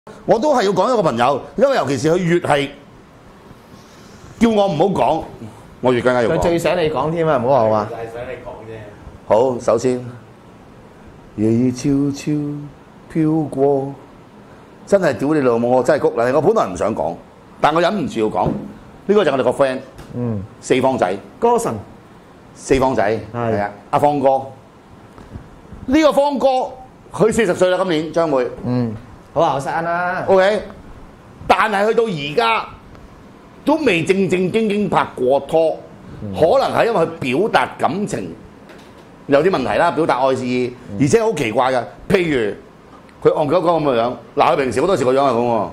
我都係要講一個朋友，因為尤其是佢越係叫我唔好講，我越更加要講。 佢最想你講添啊，唔好話我話。 就係想你講啫。 好，首先夜夜悄悄飄過，真係屌你老母！我真係谷嗱，我本來唔想講，但我忍唔住要講。呢個就係我哋個 friend，四方仔， 歌神， 四方仔係啊，阿方哥。呢個方哥佢40歲啦，今年將會。 好後生啦。 OK， 但係去到而家都未正正經經拍過拖，可能係因為佢表達感情有啲問題啦，表達愛意，而且好奇怪嘅。譬如佢戇鳩鳩咁嘅樣，嗱佢平時好多時個樣係咁喎。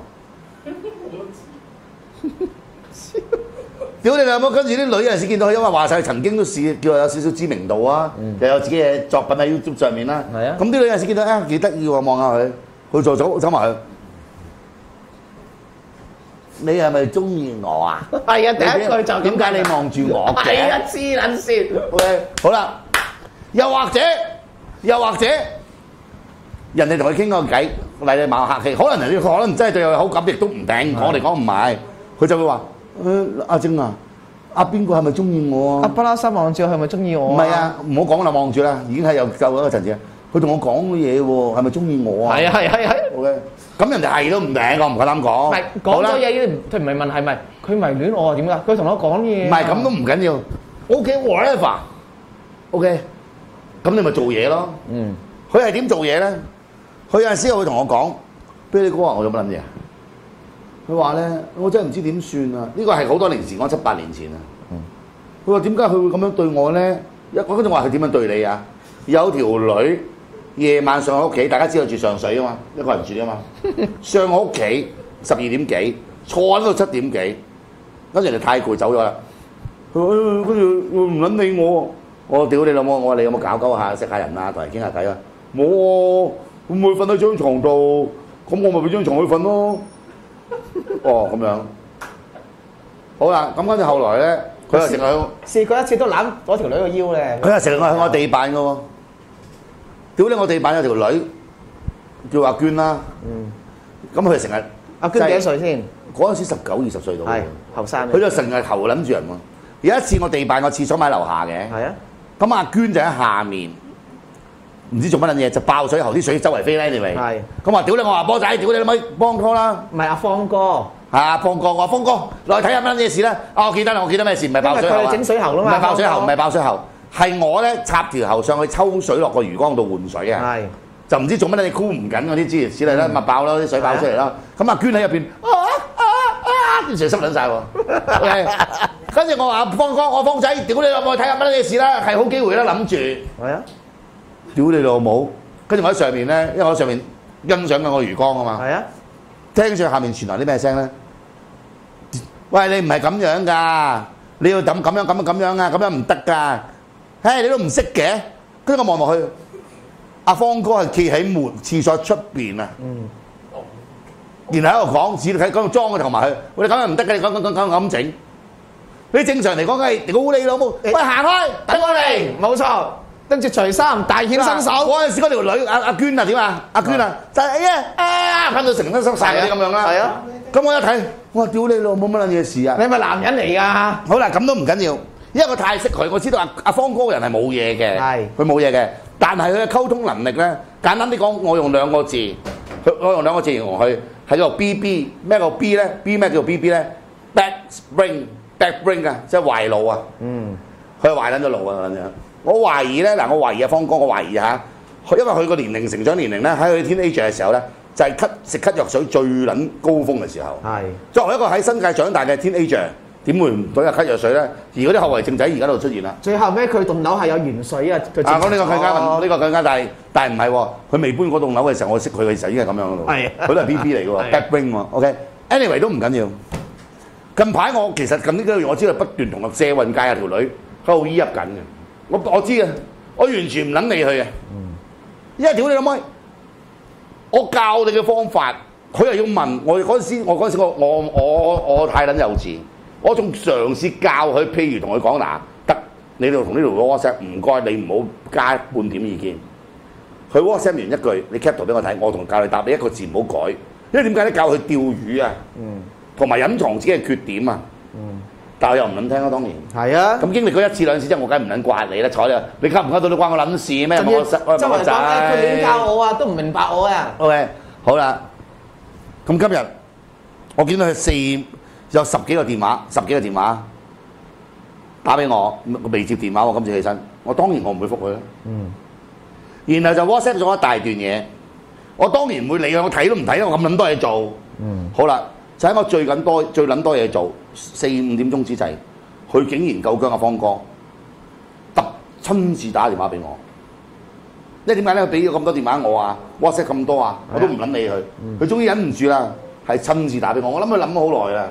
屌你老母！跟住啲女有陣時見到佢，因為話晒曾經都試叫有少少知名度啊，又有自己嘅作品喺 YouTube 上面啦。 係啊。 咁啲女有陣時見到啊幾得意喎，望下佢，佢就走埋去。你係咪中意我啊？ 係啊，第一句就點解你望住我嘅？ 係啊，黐撚線。 OK， 好啦，又或者，人哋同佢傾個偈，嚟你馬客氣，可能人哋可能真係對佢有好感，亦都唔定。我哋講唔係，佢就會話：阿晶啊，阿邊個係咪中意我啊？ 阿不拉心望住係咪中意我？ 唔係啊，唔好講啦，望住啦，已經係有夠嗰個層次。佢同我講嘅嘢喎，係咪中意我啊？ 係啊係。 OK， 咁人哋係都唔定，我唔夠膽講。 唔係講咗嘢，佢唔係問係咪佢迷戀我啊？點㗎？佢同我講嘢。 唔係咁都唔緊要。OK，whatever。OK， 咁你咪做嘢咯。佢係點做嘢咧？佢有陣時會同我講：Billy哥啊，我做乜撚嘢啊？佢話咧，我真係唔知點算啊！呢個係好多年前，我7、8年前啊。佢話點解佢會咁樣對我咧？我嗰陣話佢點樣對你啊？有條女夜晚上我屋企，大家知道住上水啊嘛，一個人住啊嘛。上我屋企12點幾，坐喺度7點幾，跟住人哋太攰走咗啦。佢話跟住唔撚理我，我屌你老母！我話你有冇搞鳩下識下人啊，同人傾下偈啊？冇喎，咁佢瞓喺張床度，咁我咪俾張床佢瞓咯。哦，咁樣。好啦，咁跟住後來咧，佢又成日試過一次都攬嗰條女個腰咧。 佢又成日向我地板嘅喎。屌你！我地板有條女叫阿娟啦。咁佢成日阿娟幾多歲先？ 嗰陣時19、20歲到。 係後生。 佢就成日頭撚住人喎。有一次我地板個廁所喺樓下嘅。 係啊。 咁阿娟就喺下面，唔知做乜撚嘢，就爆水喉，啲水周圍飛咧，你咪。係。咁話屌你！我話波仔，屌你老味，幫拖啦。 唔係阿方哥。 阿方哥，我話方哥落去睇下乜嘢事啦。啊，我記得啦，我記得咩事？唔係爆水喉啊。 因為佢整水喉啦嘛。 唔係爆水喉，唔係爆水喉。係我咧插條喉上去抽水落個魚缸度換水啊！係就唔知做乜你箍唔緊嗰啲諸如此類啦，咪爆咯，啲水爆出嚟啦。咁阿娟喺入邊啲成濕撚晒喎。跟住我話方哥，我方仔，屌你老母，睇下乜嘢事啦，係好機會啦，諗住。係啊！屌你老母！跟住我喺上面咧，因為我喺上面欣賞緊個魚缸啊嘛。係啊！聽住下面傳來啲咩聲咧？喂，你唔係咁樣㗎，你要咁樣啊，咁樣唔得㗎。唉，你都唔識嘅，跟住我望落去，阿方哥係企喺門廁所出邊啊，然後喺度講，指睇講裝佢同埋佢，我哋咁樣唔得嘅，你咁整，你正常嚟講梗係屌你老母，喂行開，等我嚟， 冇錯，跟住除衫大顯身手。 嗰陣時嗰條女阿娟啊點啊？阿娟啊就係噴到成身濕晒嗰啲咁樣啦。係啊，咁我一睇，我話屌你老母乜撚嘢事啊？ 你係咪男人嚟㗎？ 好啦，咁都唔緊要。因為我太識佢，我知道阿方哥個人係冇嘢嘅，佢冇嘢嘅。但係佢嘅溝通能力咧，簡單啲講，我用兩個字形容佢係叫做 BB。咩叫 B 咧 ？B 咩叫 BB 咧 ？Back brain 啊，即係壞腦啊。佢係壞撚咗腦啊咁樣。我懷疑咧，我懷疑阿方哥，我懷疑嚇，因為佢個年齡成長年齡咧，喺佢 teenager 嘅時候咧，就係食咳藥水最撚高峰嘅時候。係作為一個喺新界長大嘅 teenager。點會唔對下咳藥水咧？而嗰啲後遺症仔而家度出現啦。最後尾佢棟樓係有鉛水啊！咁呢個更加大，但係唔係喎？佢未搬嗰棟樓嘅時候，我識佢嘅時候已經係咁樣嘅咯。係，佢都係 BB 嚟嘅喎 ，back brain 喎。OK，anyway 都唔緊要。近排我其實近呢幾個月，我知道不斷同個社運界有條女喺度依入緊嘅。我知啊，我完全唔撚理佢嘅。因為屌你老妹，我教你嘅方法，佢又要問我嗰陣時，我太撚幼稚。我仲嘗試教佢，譬如同佢講嗱，得你度同呢度 WhatsApp， 唔該你唔好加半點意見。佢 WhatsApp 完一句，你 cap 圖俾我睇，我同教你答你一個字唔好改。 因為點解咧？教佢釣魚啊，同埋隱藏自己嘅缺點啊。但係我又唔撚聽咯，當然。係啊。咁經歷過一次兩次之後，我梗係唔撚刮你啦，睬你。你溝唔溝到都關我撚事咩？我仔。 佢點教我啊？都唔明白我啊。 OK， 好啦。咁今日我見到佢有十幾個電話打俾我，我未接電話喎。今次起身，我當然我唔會覆佢啦。然後就 WhatsApp 咗一大段嘢，我當然唔會理佢，我睇都唔睇，因為我咁撚多嘢做。好啦。就喺我最撚多嘢做4、5點鐘之際，佢竟然夠姜阿方哥親自打電話俾我。因為點解咧？佢俾咗咁多電話我啊 ，WhatsApp 咁多啊，我都唔撚理佢。佢終於忍唔住啦，係親自打俾我。我諗佢諗咗好耐啦。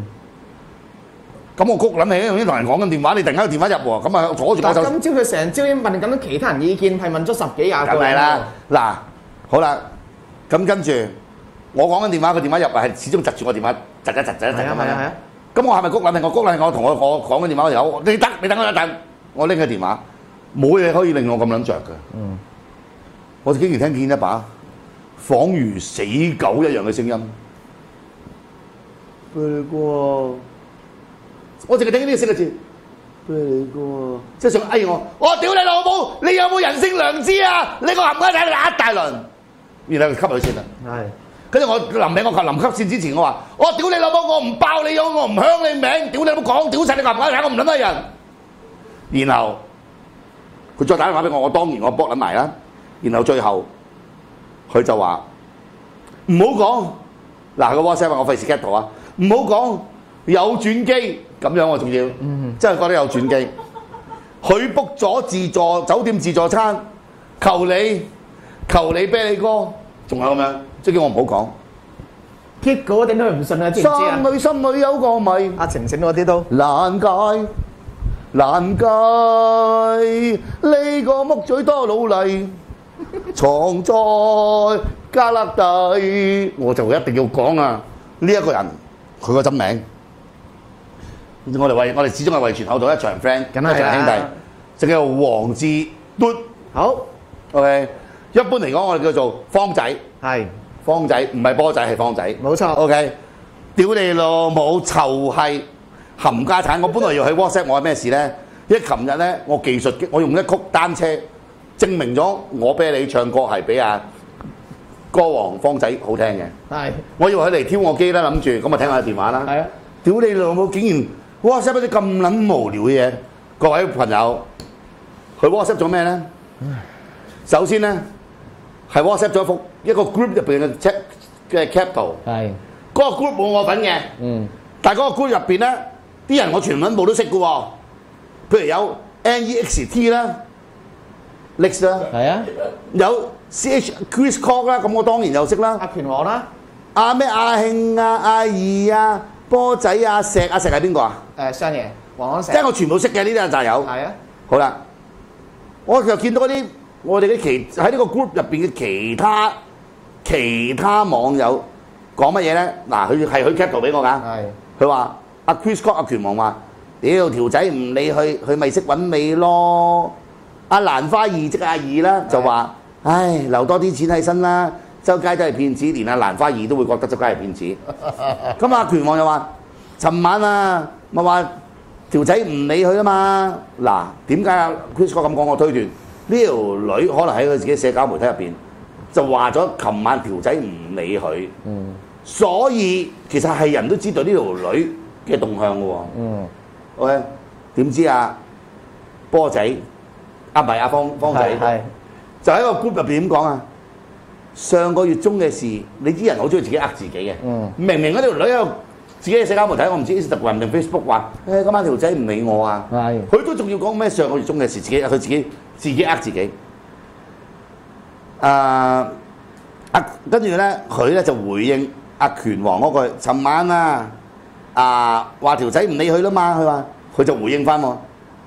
咁我谷諗起，已經同人講緊電話，你突然間個電話入喎，咁啊阻住我手。 今朝佢成朝已經問緊其他人意見，係問咗10幾20個。 梗係啦，嗱，好啦，咁跟住。我講緊電話，個電話入嚟係始終窒住我電話，窒一窒咁樣。咁我係咪谷撚？我谷撚，我同我講緊電話嗰條友，你等我一陣，我拎佢電話，冇嘢可以令我咁撚着嘅。我竟然聽見一把仿如死狗一樣嘅聲音。你哥，我淨係聽呢4個字。你哥，即係想我屌你老母！你有冇人性良知啊？你個冚家仔打一大輪，然後吸佢先啦。係。跟住我臨吸線之前，我話：我屌你老母！我唔爆你樣，我唔響你名，屌你老母講屌曬你冚家鏟，我唔撚得人。然後佢再打電話俾我，我當然我搏撚埋啦。然後最後佢就話：唔好講嗱個 WhatsApp 我費事 get 到啊！唔好講有轉機咁樣喎，仲要真係覺得有轉機。佢 book 咗酒店自助餐，求你啤你哥，仲有咁樣。即叫我唔好講， 結果點都唔信啊！知唔知啊？ 心裏有個謎， 阿晴嗰啲都難解，呢個木嘴多努力，藏在加勒底。我就一定要講啊！呢一個人佢個真名，我哋始終係為傳後到一場 friend， 一場兄弟，就叫做黃志嘟。好 ，OK。一般嚟講，我哋叫做方仔，係。方仔唔係波仔，係方仔，冇錯。OK， 屌你老母臭閪冚家產！我本來要喺 WhatsApp，我係咩事咧？因為琴日咧，我技術我用一曲單車證明咗我啤你唱歌係比阿歌王方仔好聽嘅。係，我以為佢嚟挑我機啦，諗住咁啊聽下電話啦。係啊，屌你老母！竟然 WhatsApp 啲咁撚無聊嘅嘢，各位朋友，佢 WhatsApp 咗咩咧？首先咧係 WhatsApp 咗一個 group 入邊嘅 cap 圖，係嗰個 group 冇我份嘅，但係嗰個 group 入邊咧，啲人我全部都識嘅喎，譬如有 NEXT 啦 ，Lex 啦，係啊，有 CH Chris Cock 啦，咁我當然又識啦，阿拳王啦，阿咩阿慶啊、阿二啊、波仔啊、石係邊個啊？雙爺黃安石，即係我全部識嘅呢啲就係有，係啊，好啦，我就見到嗰啲我哋嘅喺呢個 group 入邊嘅其他網友講乜嘢咧？嗱，佢係佢 cap 圖俾我㗎。係。佢話阿 Chris Cock 阿拳王話：屌條仔唔理佢咪識揾味咯。阿蘭花二即阿二啦，就話：唉，留多啲錢喺身啦，周街都係騙子，連阿蘭花二都會覺得周街係騙子。咁阿拳王又話：尋晚啊，咪話條仔唔理佢啊嘛。嗱，點解阿 Chris Cock 咁講？我推斷呢條女可能喺佢自己社交媒體入邊。就話咗，琴晚條仔唔理佢，所以其實係人都知道呢條女嘅動向嘅喎。OK， 點知啊波仔唔係阿方仔，就喺個 group 入邊點講啊？上個月中嘅事，你啲人好中意自己呃自己嘅。明明嗰條女喺度自己嘅社交媒體，我唔知 Instagram 定 Facebook 話，今晚條仔唔理我啊。佢都仲要講咩上個月中嘅事，佢自己呃自己。跟住咧，佢咧就回應阿拳王嗰句：尋晚話條仔唔理佢啦嘛，佢就回應翻喎。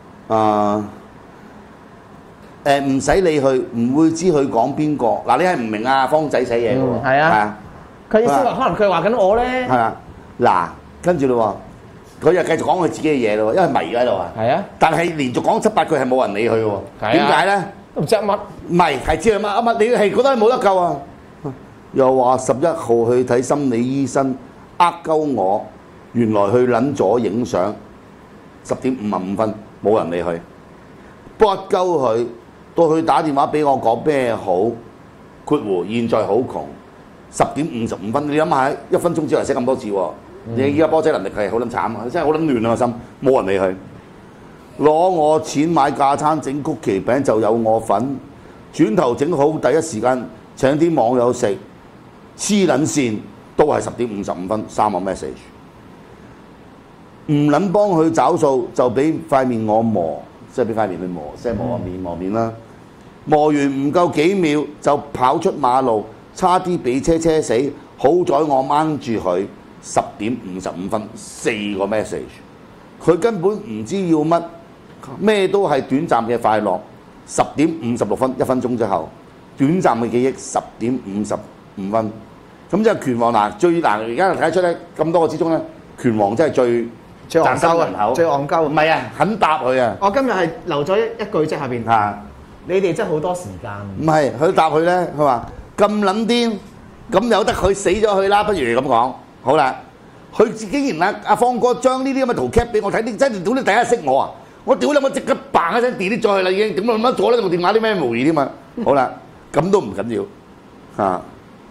唔使理佢，唔會知佢講邊個。嗱，你係唔明啊？方仔寫嘢嘅喎。係啊。佢意思話，可能佢話緊我咧。係啊。嗱，跟住咯喎，佢又繼續講佢自己嘅嘢咯喎，因為迷喺度啊。係啊。但係連續講7、8句係冇人理佢喎。點解咧？都唔知乜。唔係，係知佢乜，你係覺得冇得救啊？ 又話11號去睇心理醫生，鳩我，原來去撚咗影相，10:55冇人理佢，幫鳩佢，到佢打電話俾我講咩好，括弧現在好窮，10:55，你諗下1分鐘之內寫咁多字喎，你依家波仔能力係好撚慘啊，真係好撚亂啊個心，冇人理佢，攞我錢買架餐整曲奇餅就有我份，轉頭整好第一時間請啲網友食。黐撚線都係10:553個 message， 唔撚幫佢找數就俾塊面我磨，即係俾塊面佢磨，即係磨面啦。磨完唔夠幾秒就跑出馬路，差啲俾車死。好在我掹住佢10:55 4個 message， 佢根本唔知要乜，咩都係短暫嘅快樂。10:56 1分鐘之後，短暫嘅記憶10:55。咁即係拳王嗱，最難而家睇得出咧，咁多個之中咧，拳王真係最戇鳩啊！最戇鳩，唔係啊，肯答佢啊！ 我今日係留咗一句即係下邊，你哋真係好多時間。 唔係，佢答佢咧，佢話咁撚癲，咁由得佢死咗佢啦，不如咁講。好啦，佢竟然阿方哥將呢啲咁嘅圖 cap 俾我睇，你真係屌你第一識我啊！我屌你，我即刻嘭一聲 delete 咗佢啦已經，點解乜咗咧？部電話啲咩模擬添嘛？好啦，咁都唔緊要嚇。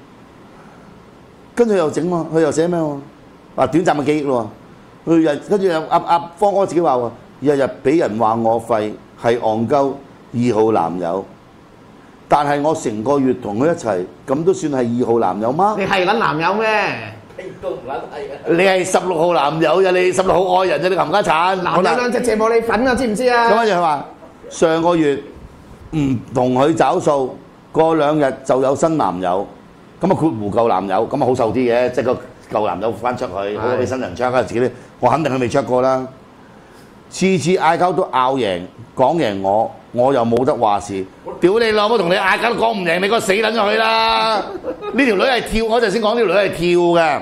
跟住又整喎，佢又寫咩喎？話短暫嘅記憶咯喎，佢跟住阿方哥自己話喎，日日俾人話我廢係戇鳩2號男友，但係我成個月同佢一齊，咁都算係2號男友嗎？ 你係撚男友咩？ 都唔撚係啊！ 你係16號男友啫，你16號愛人啫，你冚家產。 男友兩隻謝幕你粉啊，知唔知啊？ 咁跟住佢話上個月唔同佢找數，過2日就有新男友。咁啊括弧舊男友，咁啊好受啲嘅，即係個舊男友翻出去，好過俾新人 check 啊自己啲，我肯定佢未 check 過啦。次次嗌交都拗贏，講贏我又冇得話事。屌你老母，同你嗌交都講唔贏，你個死撚咗去啦！呢條女係跳，我就先講呢條女係跳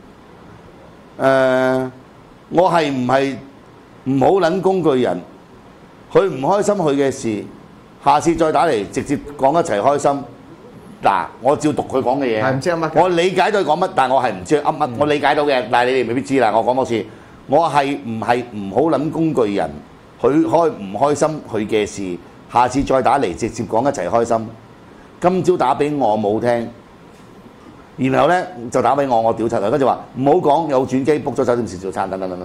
嘅。我係唔係唔好撚工具人？佢唔開心佢嘅事，下次再打嚟直接講一齊開心。嗱，我照讀佢講嘅嘢， 係唔知乜。 我理解到佢講乜，但係我係唔知佢噏乜。我理解到嘅，但係你哋未必知啦。我講多次，我係唔好撚工具人？佢開唔開心佢嘅事，下次再打嚟直接講一齊開心。今朝打俾我冇聽，然後咧就打俾我屌柒佢，跟住話唔好講有轉機 book 咗酒店食早餐等等。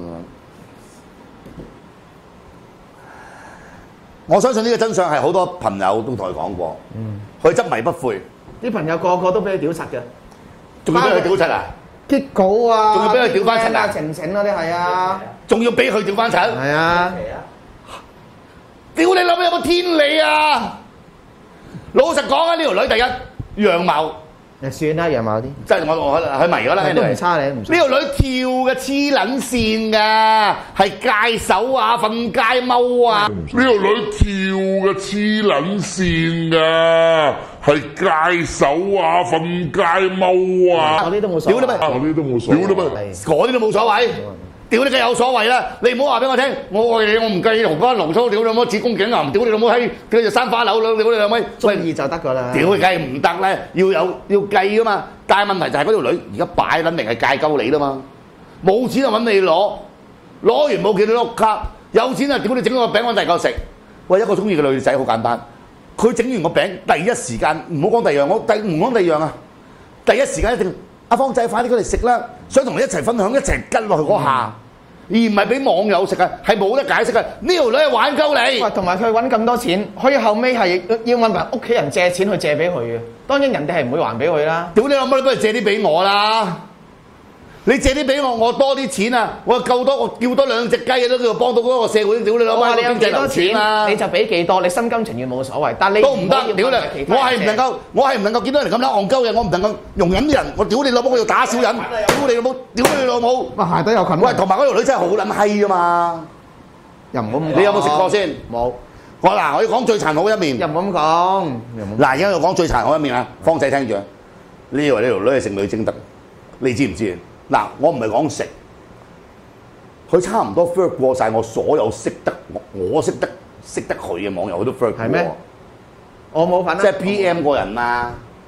我相信呢個真相係好多朋友都同佢講過，佢執迷不悔。 啲朋友個個都俾佢屌柒嘅， 仲要俾佢屌柒啊！ 激稿啊， 仲要俾佢屌翻柒啊！ 晴晴嗰啲係啊， 仲要俾佢屌翻柒。 係啊！ 屌你諗有冇天理啊！老實講啊，呢條女第一樣貌， 算啦，樣貌啲， 即係我佢迷咗啦。 都唔差你，唔錯。 呢條女跳嘅黐撚線㗎，係戒手啊，瞓街踎啊！ 呢條女跳嘅黐撚線㗎，係戒手啊，瞓街踎啊！ 嗰啲都冇所謂。 嗰啲都冇所謂。 嗰啲都冇所謂。屌你梗有所謂啦！你唔好話俾我聽，我愛你，我唔計紅花龍粗，屌你老母子宮頸癌，屌你老母閪，叫做山花柳，屌你老母， 中意就得㗎啦。 屌你梗係唔得咧，要計㗎嘛。但係問題就係嗰條女而家擺撚明係戒鳩你啦嘛，冇錢就揾你攞完冇見你碌卡，有錢啊屌你整個餅我第嚿食。喂，一個中意嘅女仔好簡單，佢整完個餅第一時間唔好講第二樣，唔講第二樣啊，第一時間一定。阿方仔快啲過嚟食啦！想同你一齊分享，一齊跟落去嗰下，而唔係俾網友食啊，係冇得解釋嘅。呢條女係玩鳩你。 喂，同埋佢揾咁多錢，可以後尾係要問埋屋企人借錢去借俾佢嘅。當然人哋係唔會還俾佢啦。 屌你老母，你不如借啲俾我啦！你借啲俾我，我多啲錢啊！我夠多，我叫多2隻雞都叫做幫到嗰個社會。屌你老母， 你有幾多錢啊？你就俾幾多，你心甘情願冇所謂。但你都唔得，屌你！我係唔能夠見到人咁樣戇鳩嘅，我唔能夠容忍啲人。我屌你老母，我要打小人！屌你老母，屌你老母！ 哇，鞋底有裙。 喂，同埋嗰條女真係好撚閪啊嘛！ 又唔好咁講。 你有冇食過先？ 冇。 我要講最殘酷一面。 又唔好咁講。 嗱，而家要講最殘酷一面啊！方仔聽住啊！你以為呢條女係聖女貞德？你知唔知？嗱，我唔係講食，佢差唔多 friend 過曬我所有識得佢嘅網友，佢都 friend 過。 係咩？我冇份啦。 即係 PM 個人啊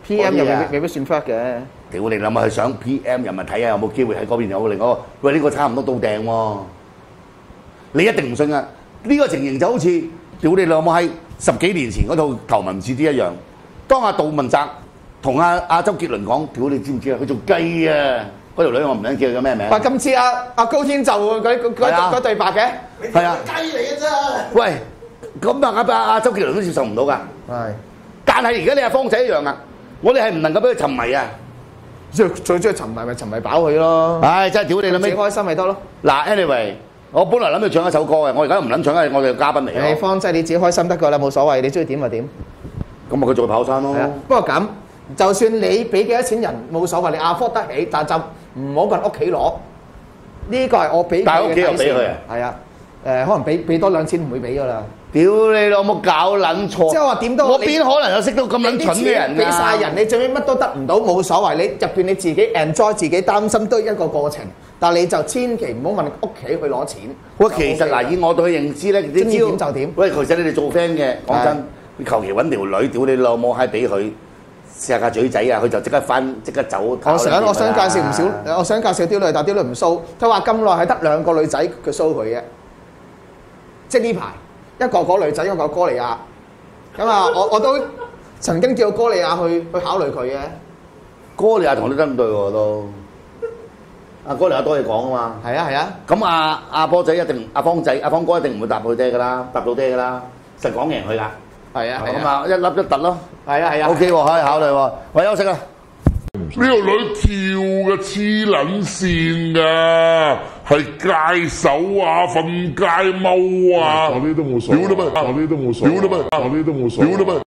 PM 又未必算 fact 嘅。 屌你諗下，佢想 PM 又咪睇下有冇機會喺嗰邊有另一個？喂，呢個差唔多到訂喎，你一定唔信啊！呢個情形就好似屌你老母喺10幾年前嗰套《頭文字 D》一樣。當阿杜汶澤同阿周杰倫講：屌你知唔知啊？佢做雞啊！嗰條女我唔撚記得叫咩名。 哇！今次阿高天就嗰對白嘅。 係啊。 雞嚟嘅啫。 喂，咁阿周杰倫都接受唔到㗎。 係。 但係而家你阿方仔一樣啊！我哋係唔能夠俾佢沉迷啊！ 最中意沉迷咪沉迷飽佢咯。 唉，真係屌你啦！ 自己開心咪得咯。 嗱 ，anyway， 我本來諗住唱一首歌嘅，我而家唔撚唱，因為我哋嘅嘉賓嚟。 誒，方仔你自己開心得㗎啦，冇所謂，你中意點就點。 咁咪佢做跑山咯。 不過咁，就算你俾幾多錢人冇所謂，你afford得起，但就唔好問屋企攞。呢個係我俾。 但係屋企又俾佢啊？ 係啊，可能俾多2千唔會俾㗎啦。 屌你老母搞撚錯！ 即係話點都我邊可能有識到咁撚蠢嘅人㗎？ 俾晒人，你最尾乜都得唔到，冇所謂。你入邊你自己 enjoy 自己擔心都係一個過程，但係你就千祈唔好問屋企去攞錢。 喂，其實嗱，以我對佢認知咧，你知點就點。 喂，其實你哋做 friend 嘅，講真，你求其揾條女，屌你老母閪俾佢錫下嘴仔啊，佢就即刻翻即刻走。我想介紹唔少，我想介紹啲女，但啲女唔騷。佢話咁耐係得2個女仔佢騷佢嘅，即係呢排。一個女仔，一個哥利亞，咁啊，我都曾經叫哥利亞去考慮佢嘅。 哥利亞同你得唔對喎都，阿哥利亞多嘢講啊嘛。 係啊係啊。 咁阿波仔一定，阿方哥一定唔會答佢爹㗎啦，答到爹㗎啦，實講贏佢㗎。係啊。咁啊，一粒一突咯。係啊係啊。OK 喎，可以考慮喎。我休息啦。 呢條女跳嘅黐撚線㗎，係戒手啊、瞓街踎啊，嗰啲都冇所謂。屌你乜？嗰啲都冇所謂。屌你乜？嗰啲都冇所謂。屌你乜？